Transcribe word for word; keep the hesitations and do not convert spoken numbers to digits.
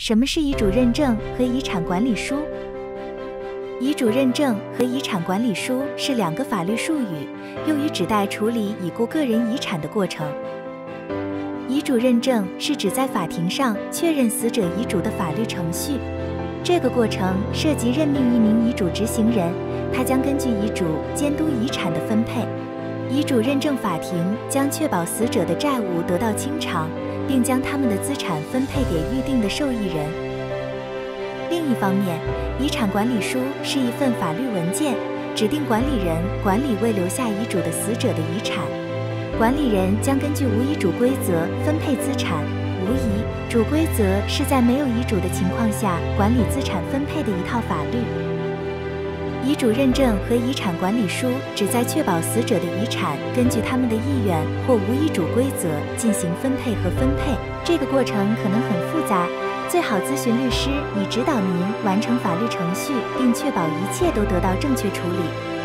什么是遗嘱认证和遗产管理书？遗嘱认证和遗产管理书是两个法律术语，用于指代处理已故个人遗产的过程。遗嘱认证是指在法庭上确认死者遗嘱的法律程序，这个过程涉及任命一名遗嘱执行人，他将根据遗嘱监督遗产的分配。遗嘱认证法庭将确保死者的债务得到清偿，并将他们的资产分配给预定的受益人。另一方面，遗产管理书是一份法律文件，指定管理人管理未留下遗嘱的死者的遗产。管理人将根据无遗嘱规则分配资产。无遗嘱规则是在没有遗嘱的情况下管理资产分配的一套法律。遗嘱认证和遗产管理书旨在确保死者的遗产根据他们的意愿或无遗嘱规则进行分配和分配。这个过程可能很复杂，最好咨询律师以指导您完成法律程序，并确保一切都得到正确处理。